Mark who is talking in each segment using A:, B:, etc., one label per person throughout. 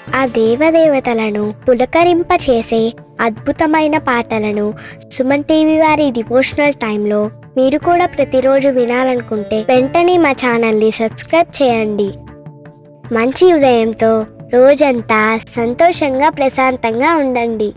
A: ఆ దేవదేవతలను పులకరింపచేసే అద్భుతమైన పాటలను సుమన్ టీవీ వారి డివోషనల్ టైంలో మీరు కూడా ప్రతిరోజు వినాలనుకుంటే వెంటనే మా ఛానల్ని సబ్స్క్రైబ్ చేయండి. మంచి ఉదయంతో రోజంతా సంతోషంగా ప్రశాంతంగా ఉండండి.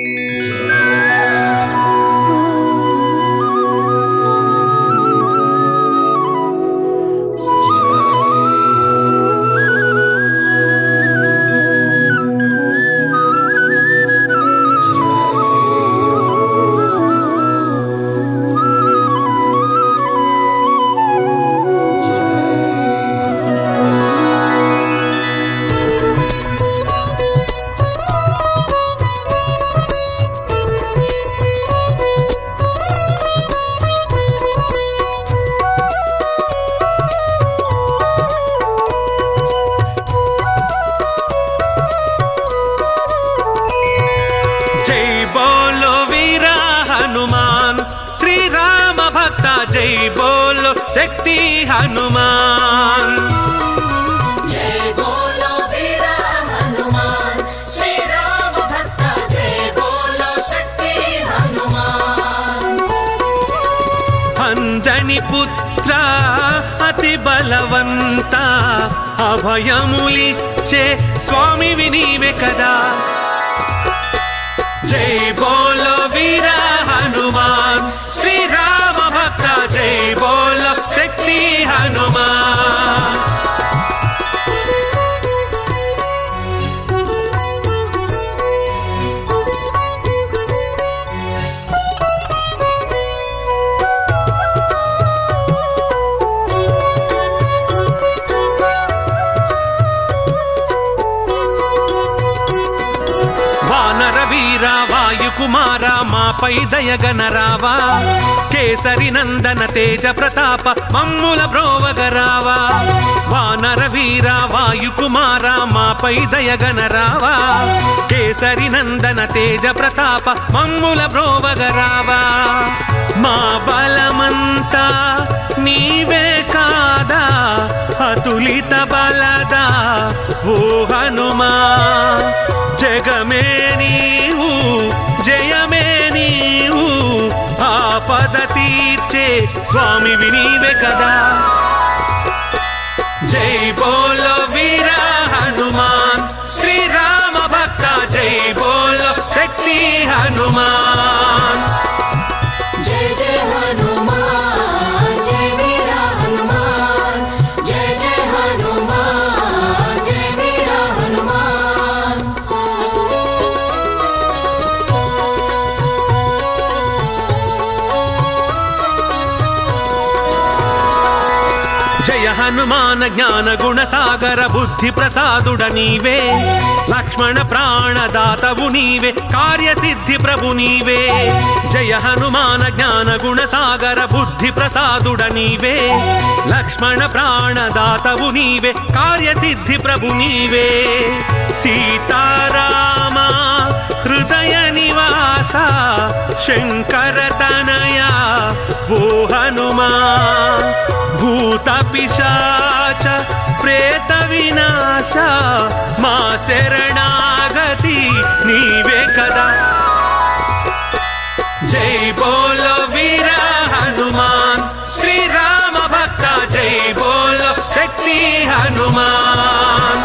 B: जय बोलो शक्ति हनुमान,
C: जय बोलो वीरा हनुमान, श्री राम भक्त जय बोलो शक्ति हनुमान।
B: अंजनी पुत्र अति बलवंत अभयमुलिच्चे स्वामी विनीवे कदा। जय बोलो वीरा हनुमान, श्री राम भक्त जय बोलो शक्ति हनुमान। వాయుకుమారా మాపై దయగనరావా, కేసరి నందన తేజ ప్రతాప మమ్ముల బ్రోవగరావా. వానర వీర వాయుకుమారా మాపై దయగనరావా, కేసరి నందన తేజ ప్రతాప మమ్ముల బ్రోవగరావా. మా బలమంతా నీవే కాదా, అతులిత బలదా ఓ హనుమా. జగమే నీవు జయమే నీవు, ఆపద తీర్చే స్వామి వినీవే కదా. జై బోలో వీర హనుమాన్, శ్రీ రామ భక్త జై బోలో శక్తి హనుమాన్.
C: जय जय हनुमान, जय वीरा हनुमान, जय जय हनुमान, जय वीरा हनुमान।
B: జయ హనుమాన జ్ఞాన గుణ సాగర బుద్ధి ప్రసాదుడ నీవే, లక్ష్మణ ప్రాణదాతవు నీవే, కార్యసిద్ధి ప్రభు నీవే. జయ హనుమాన జ్ఞాన గుణ సాగర బుద్ధి ప్రసాదుడ నీవే, లక్ష్మణ ప్రాణదాతవు నీవే, కార్యసిద్ధి ప్రభు నీవే. సీతారామ హృదయ నివాస శంకర తనయ ఓ హనుమా. భూత పిశాచ ప్రేత వినాశ మా శరణాగతి నీవే కదా. జై బోలో వీర హనుమాన్, శ్రీ రామ భక్త జై బోలో శక్తి హనుమాన్.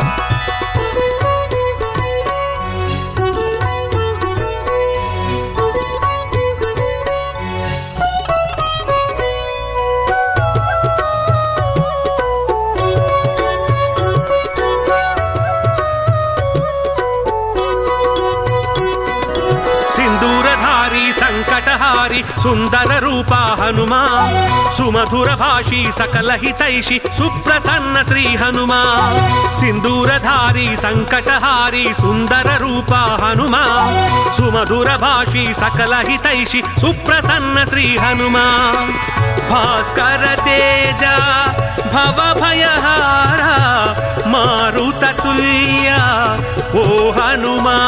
B: సంకటహారి సుందర రూప హనుమా, సుమధుర భాషి సకల హితైషి సుప్రసన్న శ్రీ హనుమా. సింధూరధారి సంకటహారి సుందర రూప హనుమా, సుమధుర భాషి సకల హితైషి సుప్రసన్న శ్రీ హనుమా. భాస్కర తేజ భవ భయహార మారుత తుల్య ఓ హనుమా.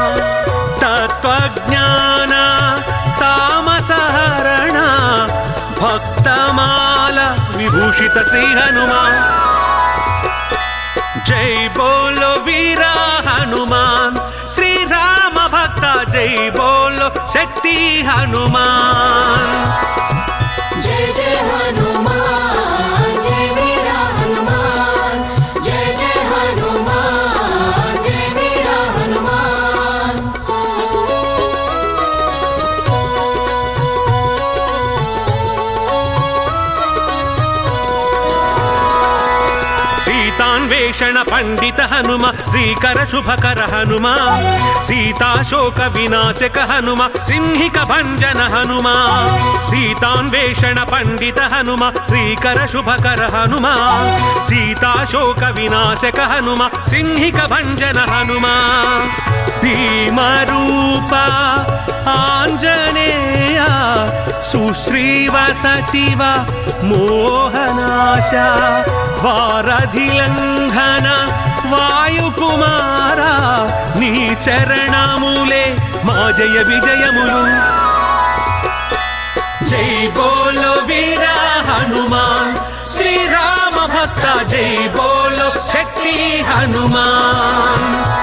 B: తత్వజ్ఞాన తామసహరణ భక్తమాల విభూషిత శ్రీ హనుమా. జై బోలో వీరా जय बोलो शक्ति हनुमान।
C: जय जय हनुमान जय वीरा हनुमान, जय जय हनुमान जय वीरा हनुमान।
B: सीतान्वेषण पंडित हनुम श्रीकर शुभकर हनुमा, सीताशोक विनाशक हनुम सिंहिक भंजन हनुमा। सीतान्वेषण पंडित हनुम श्रीकर शुभकर हनुमा, सीताशोक विनाशक हनुम सिंहिक भंजन हनुमा। भीमरूप आंजनेय सुश्रीव सचिव मोहनाश, वारधिलंघन वायुकुमारा, नी चरणमुले मा जय विजयमुलु। जय बोलो वीरा हनुमान श्री राम भक्त, जय बोलो शक्ति हनुमान।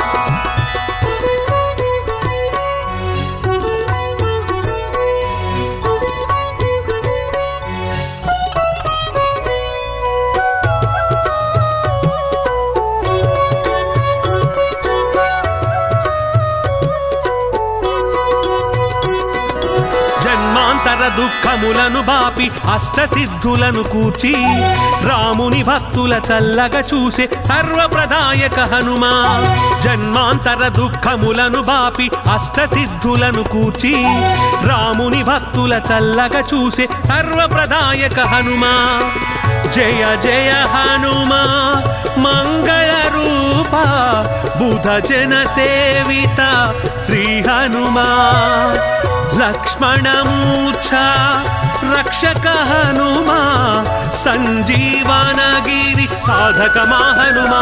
B: దుఃఖములను బాపి అష్టసిద్ధులను కూర్చి, రాముని భక్తుల చల్లగా చూసే సర్వప్రదాయక హనుమా। జన్మాంతర దుఃఖములను బాపి అష్టసిద్ధులను కూర్చి, రాముని భక్తుల చల్లగా చూసే సర్వప్రదాయక హనుమా। జయ జయ హనుమా మంగళ రూప, బుధ జన సేవిత శ్రీ హనుమా। लक्ष्मणमूर्छा रक्षक हनुमा, संजीवनगिरि साधक हनुमा।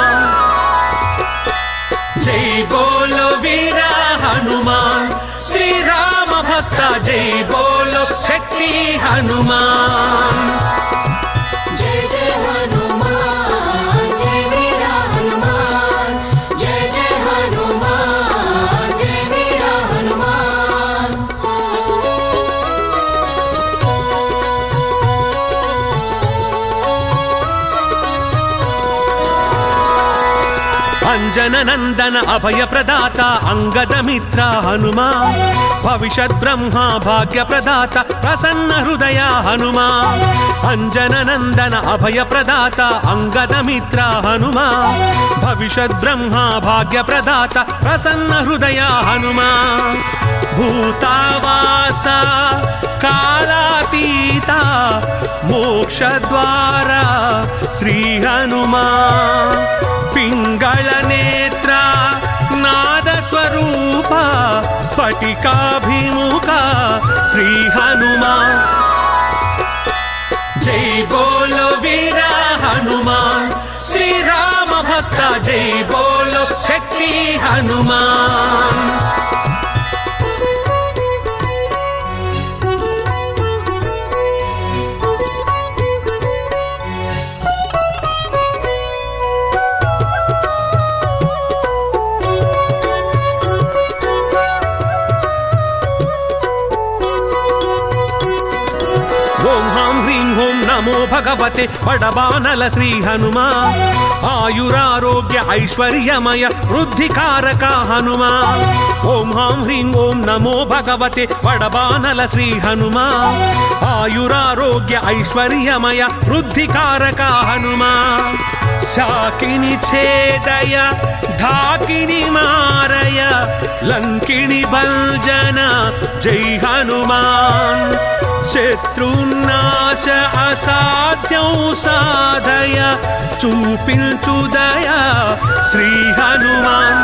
B: जय बोलो वीरा हनुमान श्री राम भक्त, जय बोलो शक्ति हनुमान।
C: जय जय हनुमान जय वीरा हनुमान, जय जय हनुमान जय वीरा हनुमान।
B: अंजन नंदन अभय प्रदाता अंगद मित्र हनुमा, भविष्यत् ब्रह्मा भाग्य प्रदाता प्रसन्न हृदय हनुमा। अंजन नंदन अभय प्रदाता अंगद मित्र हनुमा, भविष्यत् ब्रह्मा भाग्य प्रदाता प्रसन्न हृदय हनुमा। भूतावास कालातीता मोक्षद्वार श्री हनुमा। पिंगल नेत्र नाद स्वरूप स्फटिकाभिमुख श्री हनुमा। जय बोलो वीरा हनुमान श्री राम भक्त, जय बोलो शक्ति हनुमान। नमो भगवते बड़बानल श्री हनुमा, आयुरारोग्य ऐश्वर्यमय वृद्धिकारक हनुमा। ओम हां ह्रीं ओम नमो भगवते बड़बानल श्री हनुमा, आयुरारोग्य ऐश्वर्यमय वृद्धिकारक हनुमा। शाकिनी छेदय ढाकिनी मारय, लंकिनी भंजन जय हनुमान। शत्रुनाश असाध्यों साधय, चूपिंचुदय श्री हनुमान।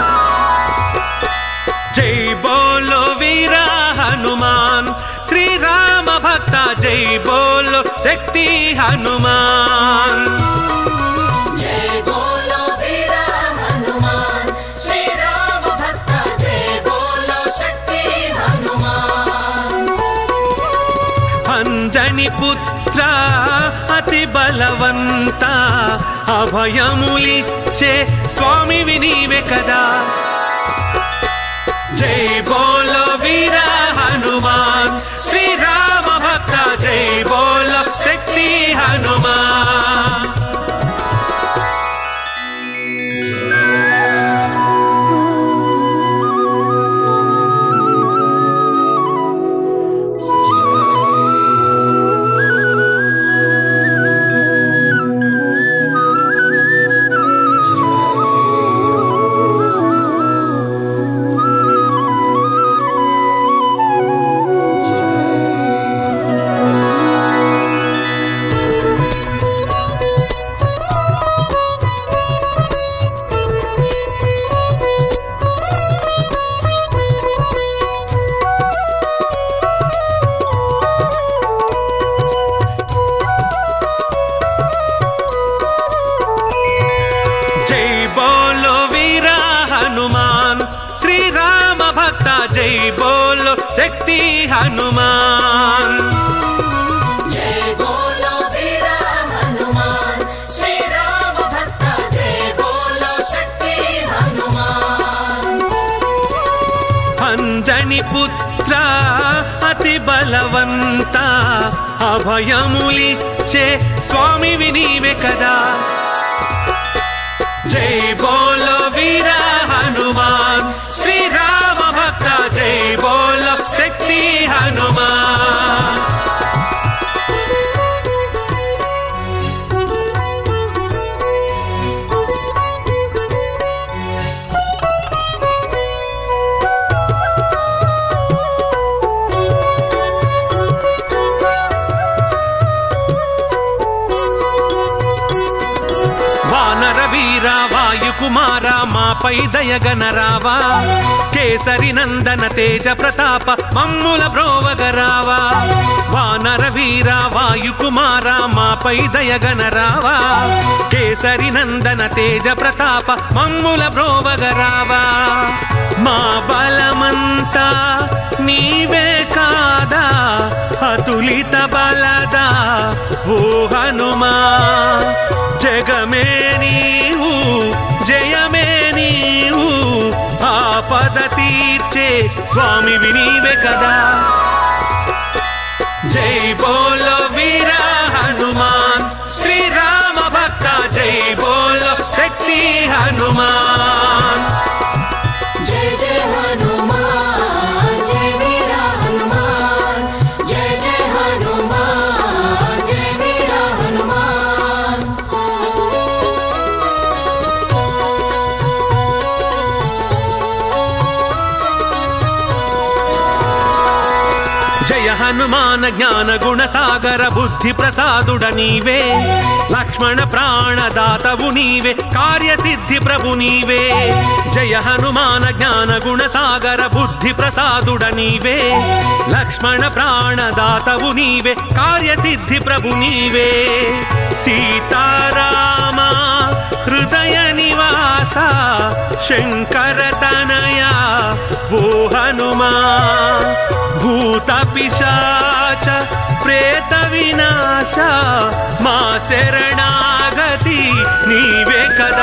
B: जय बोलो वीरा हनुमान श्री राम भक्त, जय बोलो शक्ति हनुमान।
C: जय बोलो वीरा हनुमान श्री राम भक्त, जय बोलो शक्ति हनुमान।
B: अंजनी पुत्र अति बलवंत, अभयमुलिच्चे स्वामी विनीवे कदा। जय बोलो वीरा हनुमान श्री राम भक्त जय बोलो शक्ति हनुमान। जय बोलो शक्ति हनुमान।
C: जय बोलो वीरा हनुमान श्री राम भक्त जय बोलो शक्ति हनुमान।
B: अंजनी पुत्र अति बलवंत अभयमुलिच्चे स्वामी विनीवे कदा। जय बोलो वीरा हनुमान श्री राम भक्त जय बोलो शक्ति हनुमान। वीरा वायुकुमारा मापै दयगनरावा केसरी नंदन तेज प्रताप मम्मुल ब्रोवगरावा। वानर वीरा वायुकुमारा मापै दयगनरावा केसरी नंदन तेज प्रताप मम्मुल ब्रोवगरावा। మా బలమంతా నీవే కాదా అతులిత బలదా ఓ హనుమా। జగమే నీవు జయమే నీవు ఆపద తీర్చే స్వామి వినీవే కదా। జై బోలో వీరా హనుమాన్ శ్రీ రామ భక్త జై బోలో శక్తి హనుమాన్।
C: जय जय हनुमान जय वीरा हनुमान जय जय हनुमान जय वीरा हनुमान।
B: जय हनुमान ज्ञान गुण सागर बुद्धि प्रसादुड नीवे लक्ष्मण प्राणदातवु नीवे कार्य सिद्धि प्रभु नीवे। जय हनुमान ज्ञान गुण सागर बुद्धि प्रसादुड नीवे लक्ष्मण प्राणदातवु नीवे कार्य सिद्धि प्रभु नीवे। सीतारामा हृदय निवास शंकर तनया वो हनुमान। भूत पिशाच प्रेत विनाश मा शरणागति नीवे कदा।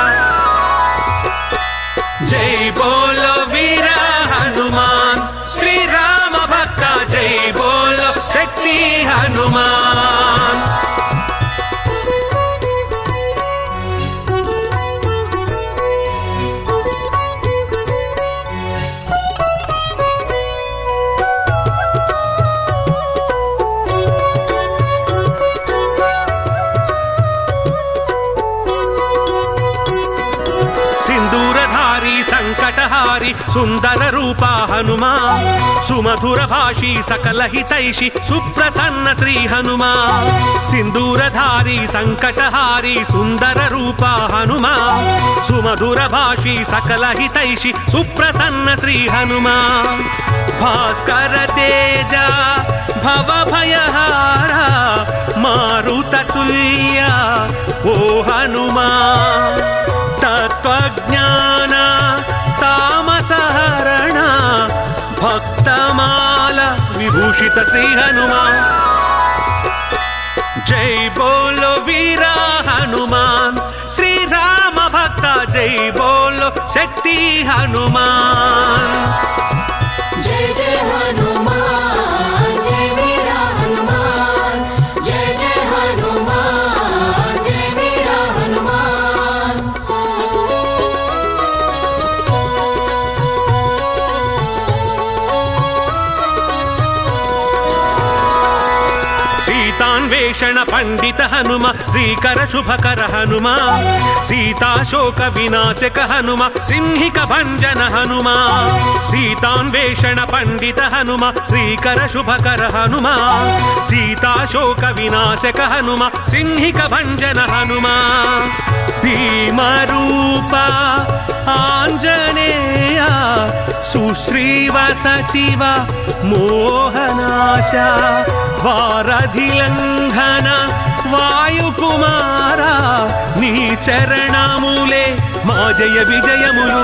B: जय बोलो वीरा हनुमान श्री राम भक्त जय बोलो शक्ति हनुमान। संकटहारी सुंदर रूपा हनुमा सुमधुर भाषी सकल हितैषी सुप्रसन्न श्री हनुमा। सिंदूरधारी संकटहारी सुंदर रूपा हनुमा सुमधुर भाषी सकल हितैषी सुप्रसन्न श्री हनुमा। भास्कर तेजा भव भयहारा मारुत तुल्य ओ हनुमा। तत्वज्ञान तामसहरण भक्तमाल विभूषित श्री हनुमान। जय बोलो वीरा हनुमान श्री राम भक्त जय बोलो शक्ति हनुमान।
C: जय जय
B: सीतान्वेषण पंडित हनुम श्रीकर शुभकर हनुमा सीताशोक विनाशक हनुम सिंहिक भंजन हनुमा सीतान्वेषण पंडित हनुम श्रीकर शुभकर हनुमा सीताशोक विनाशक हनुम सिंहिक भंजन हनुमा भीमरूप आंजनेय सुश्रीव सचिव मोहनाश वारधिलंघन वायुकुमारा नी चरणमुले मा जय विजयमुलु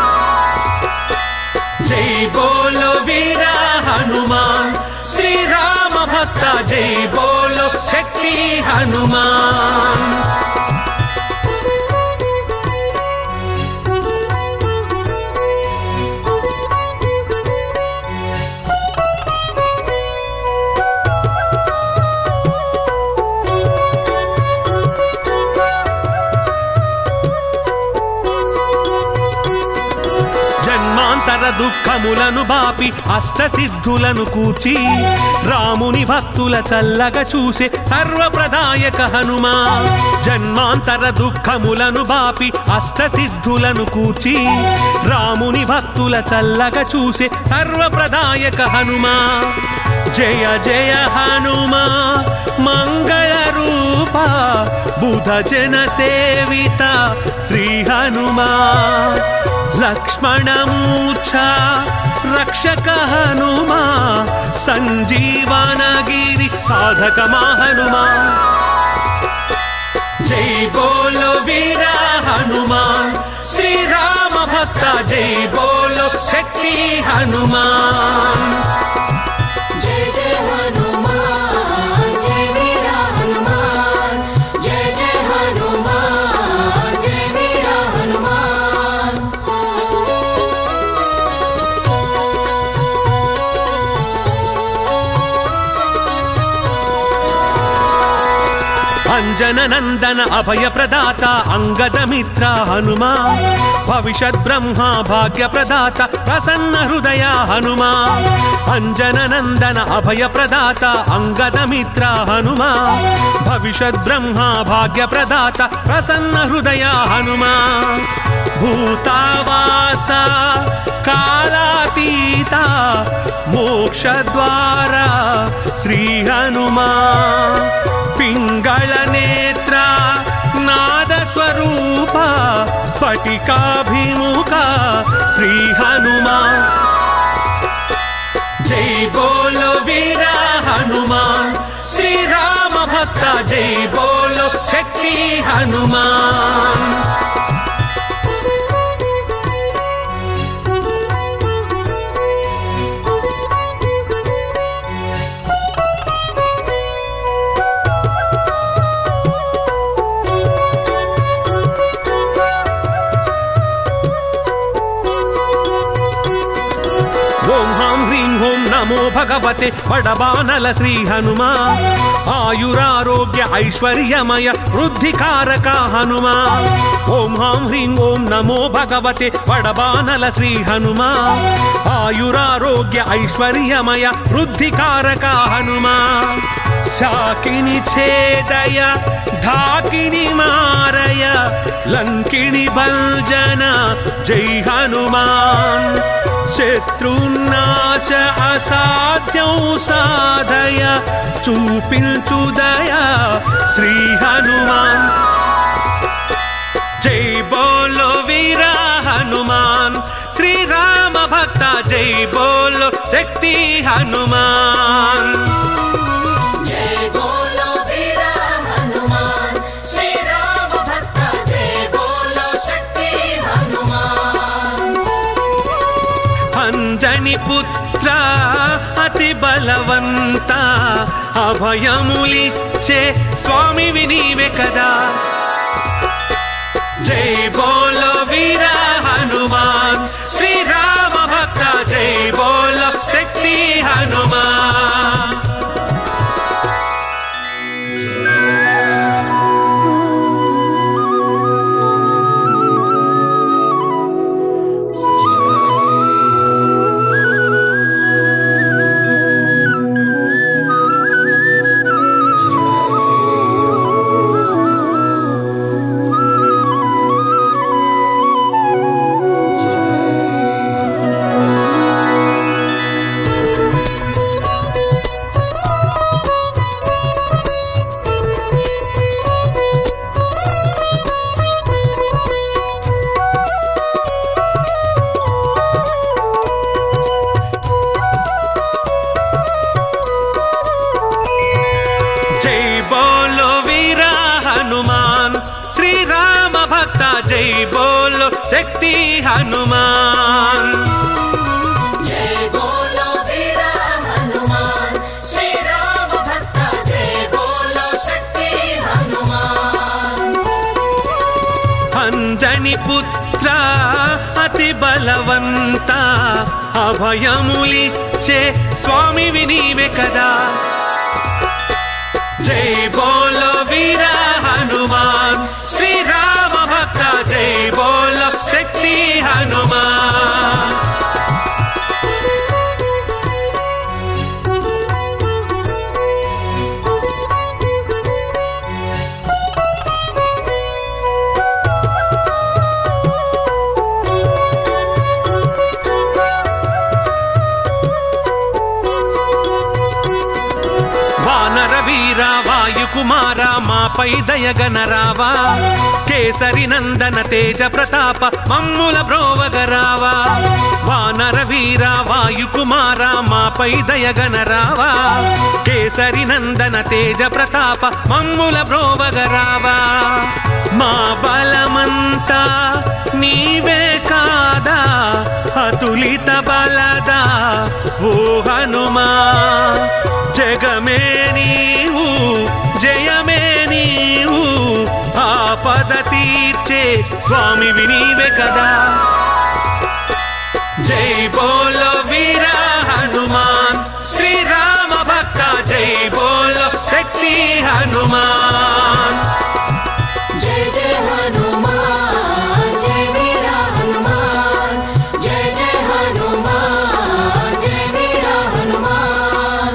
B: जय बोलो वीर हनुमान श्री राम भक्त जय बोलो शक्ति हनुमान దుఃఖములను బాపి అష్టసిద్ధులను కూర్చి రాముని భక్తుల చల్లగా చూసే సర్వప్రదాయక హనుమా జన్మాంతర దుఃఖములను బాపి అష్టసిద్ధులను కూర్చి రాముని భక్తుల చల్లగా చూసే సర్వప్రదాయక హనుమా జయ జయ హనుమా మంగళ రూప బుధ జన సేవిత శ్రీ హనుమా लक्ष्मणमूर्छा रक्षक हनुमा संजीवनगिरि साधक हनुमा जय बोलो वीर हनुमान श्री राम भक्त जय बोलो शक्ति हनुमान
C: जय जय हनुमान जय वीर हनुमान जय जय हनुमान जय वीर हनुमान
B: अंजन नंदन अभय प्रदाता अंगद मित्र हनुमा भविष्यत् ब्रह्मा भाग्य प्रदाता प्रसन्न हृदय हनुमा अंजन नंदन अभय प्रदाता अंगद मित्र हनुमा भविष्यत् ब्रह्मा भाग्य प्रदाता प्रसन्न हृदय हनुमा भूतावास कालातीता मोक्षद्वार श्री हनुमा पिंगल नेत्र नाद स्वरूप स्फटिकाभिमुख श्री हनुमा जय बोलो वीर हनुमान श्री राम भक्त जय बोलो शक्ति हनुमान नमो भगवते बड़बानल श्री हनुमा आयुरारोग्य ऐश्वर्यमय वृद्धिकारक हनुमा ओम हां ह्रीं ओम नमो भगवते बड़बानल श्री हनुमा आयुरारोग्य ऐश्वर्यमय वृद्धिकारक हनुमा शाकिनी छेदय ढाकिनी मारय लंकिनी भंजन जय हनुमान शत्रुनाश असाध्यों साधय चूपिंचुदय श्री हनुमान जय बोलो वीर हनुमान श्री राम भक्त जय बोलो शक्ति हनुमान
C: जय बोलो वीर हनुमान श्री राम भक्त जय बोलो शक्ति हनुमान
B: अंजनी पुत्र अति बलवंत अभयमुलिच्चे स्वामी विनीवे कदा जय बोलो वीर हनुमान श्री राम भक्त जय बोलो शक्ति हनुमान శక్తి హనుమాన్
C: जय बोलो वीर हनुमान श्री राम भक्त जय बोलो शक्ति हनुमान
B: అంజని పుత్ర అతి బలవంత అభయములిచ్చే స్వామివి నీవే కదా జై బోలో వీర హనుమాన్ శ్రీ రామ భక్త జై బోలో శక్తి హనుమాన్ వాయుకుమార మాపై దయగనరావా కేసరి నందన తేజ ప్రతాప మమ్ముల బ్రోవగరావా వానర వీర వాయుకుమార మాపై దయగనరావా కేసరి నందన తేజ ప్రతాప మమ్ముల బ్రోవగరావా మా బలమంతా నీవే కాదా అతులిత బలదా ఓ హనుమా జగమే నీవు జయమే నీవు ఆపద తీర్చే స్వామివి నీవే కదా జై బోలో వీర హనుమాన్ శ్రీ రామ భక్త జై బోలో శక్తి హనుమాన్
C: जय जय हनुमान जय वीर हनुमान जय जय हनुमान जय वीर हनुमान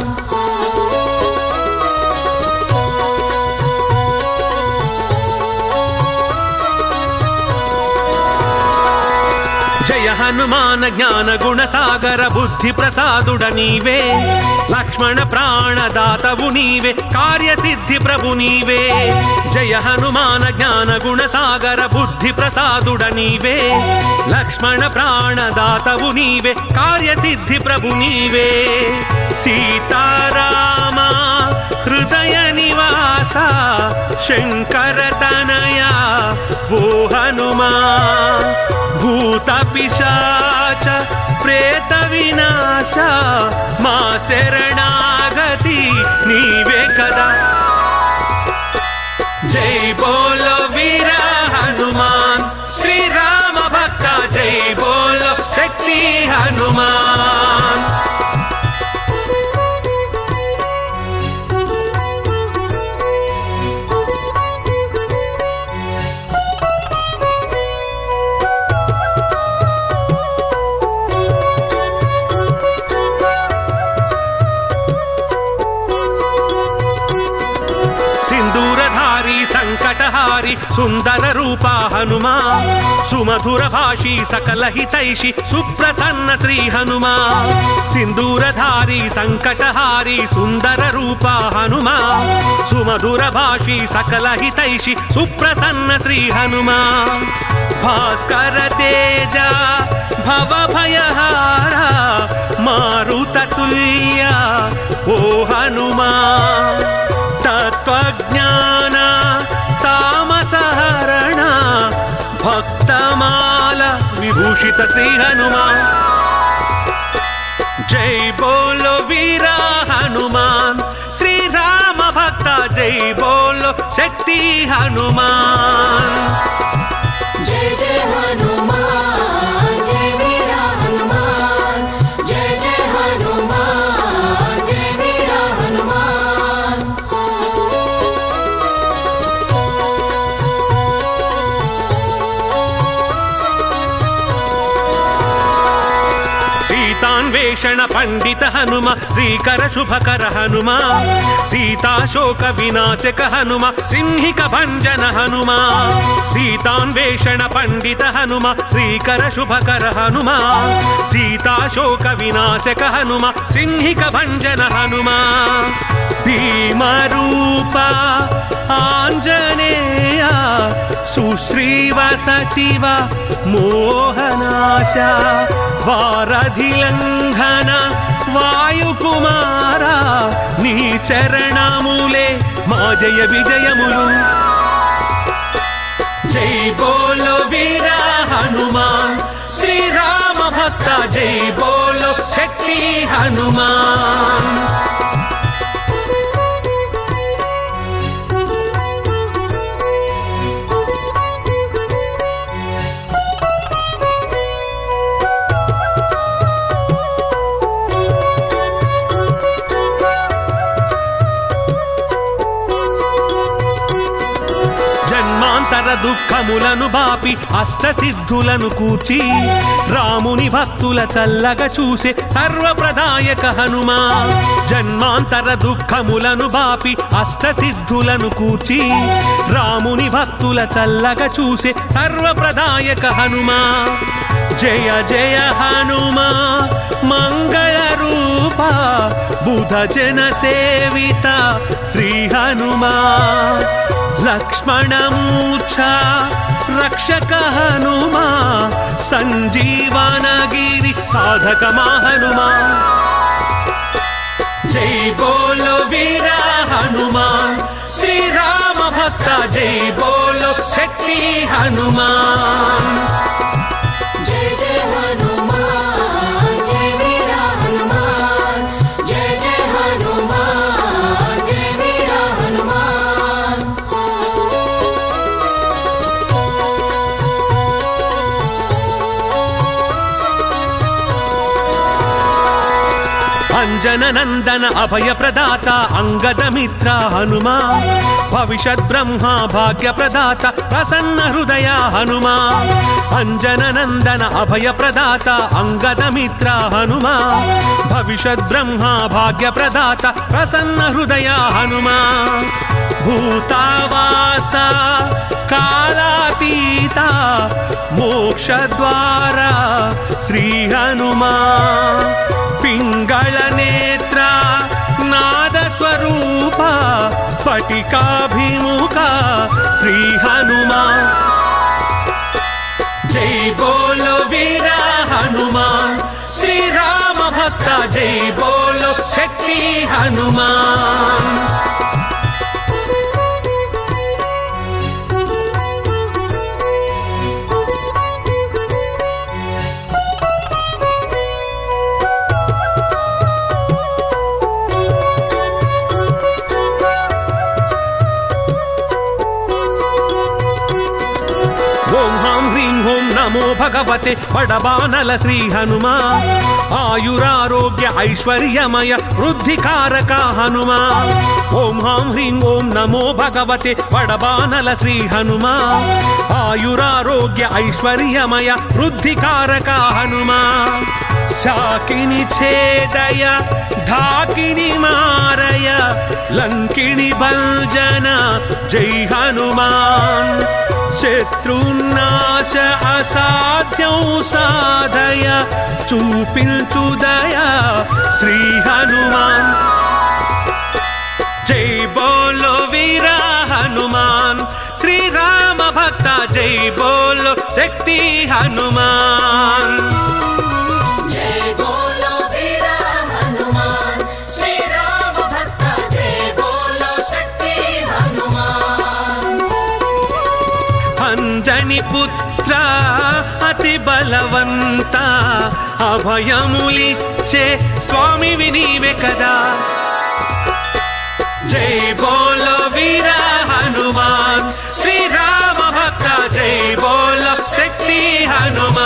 B: జయ హనుమాన జ్ఞాన గుణ సాగర బుద్ధి ప్రసాదుడ నీవే లక్ష్మణ ప్రాణదాతవు నీవే కార్యసిద్ధి ప్రభు నీవే జయ హనుమాన జ్ఞాన గుణ సాగర బుద్ధి ప్రసాదుడ నీవే లక్ష్మణ ప్రాణదాతవు నీవే కార్యసిద్ధి ప్రభు నీవే సీతారామ హృదయ నివాస శంకర తనయ ఓ హనుమా భూత పిశాచ ప్రేత వినాశ మా శరణాగతి నీవే కదా జై బోలో వీర హనుమాన్ శ్రీ రామ భక్త జై బోలో శక్తి హనుమాన్ సంకటహారి సుందర రూప హనుమా సుమధుర భాషి సకల హితైషి సుప్రసన్న శ్రీ హనుమా సింధూరధారి సంకటహారి సుందర రూప హనుమా సుమధుర భాషి సకల హితైషి సుప్రసన్న శ్రీ హనుమా భాస్కర తేజ భవ భయహార మారుత తుల్య ఓ హనుమా తత్వజ్ఞాన తామసహరణ భక్తమాల విభూషిత శ్రీ హనుమా జై బోలో వీర హనుమాన్ శ్రీ రామ భక్త జై బోలో శక్తి హనుమాన్
C: जय जय हनुमान जय वीर हनुमान जय जय हनुमान जय वीर हनुमान
B: सीतान्वेषण पंडित हनुम श्रीकर शुभकर हनुमा सीताशोक विनाशक हनुम सिंहिक भंजन हनुमा सीतान्वेषण पंडित हनुम श्रीकर शुभकर हनुमा सीताशोक विनाशक हनुम सिंहिक भंजन हनुमा भीमरूप आंजनेय सुश्रीव सचिव मोहनाश वारधिलंघन वायुकुमारा नी चरणमुले मा जय विजयमुलु జై బోలో వీర హనుమాన్ శ్రీరామ భక్త జై బోలో శక్తి హనుమాన్ దుఃఖములను బాపి అష్టసిద్ధులను కూర్చి రాముని భక్తుల చల్లగా చూసే సర్వప్రదాయక హనుమా జన్మాంతర దుఃఖములను బాపి అష్టసిద్ధులను కూర్చి రాముని భక్తుల చల్లగా చూసే సర్వప్రదాయక హనుమా జయ జయ హనుమా మంగళ రూప బుధ జన సేవిత శ్రీ హనుమా లక్ష్మణమూర్ఛ రక్షక హనుమా సంజీవనగిరి సాధక హనుమా జై బోలో వీర హనుమాన్ శ్రీరామ భక్త జై బోలో శక్తి హనుమాన్
C: జయ జయ హనుమాన్ జయ వీర హనుమాన్ జయ జయ హనుమాన్ జయ వీర హనుమాన్
B: అంజన నందన అభయ ప్రదాత అంగద మిత్ర హనుమా భవిష్యత్ బ్రహ్మ భాగ్య ప్రదాత ప్రసన్న హృదయ హనుమా అంజన నందన అభయ ప్రదాత అంగద మిత్ర హనుమా భవిష్యత్ బ్రహ్మ భాగ్య ప్రదాత ప్రసన్న హృదయ హనుమా భూతావాస కాలాతీత మోక్ష ద్వార శ్రీ హనుమా పింగళ నేత్ర నాద స్వరూప స్ఫటికాభిముఖ శ్రీ హనుమా జై బోలో వీర హనుమాన్ శ్రీరామ భక్త జై బోలో శక్తి హనుమాన్ నమో భగవతే వడబానల శ్రీ హనుమా ఆయురారోగ్య ఐశ్వర్యమయ వృద్ధికారక హనుమా ఓం హాం హ్రీం ఓం నమో భగవతే వడబానల శ్రీ హనుమా ఆయురారోగ్య ఐశ్వర్యమయ వృద్ధికారక హనుమా శాకిని ఛేదయ ఢాకిని మారయ లంకిని భంజన జై హనుమాన్ శత్రునాశ అసాధ్యం సాధయ చూపించుదయ శ్రీ హనుమాన్ జై బోలో వీర హనుమాన్ శ్రీరామ భక్త జై బోలో శక్తి హనుమాన్
C: జయ బోలో వీర హనుమాన్ శ్రీరామ భక్త జయ బోలో శక్తి హనుమాన్
B: అంజని పుత్ర అతి బలవంత అభయములిచ్చే స్వామి వినీవే కదా జై బోలో వీర హనుమాన్ శ్రీరామ భక్త జై బోలో శక్తి హనుమాన్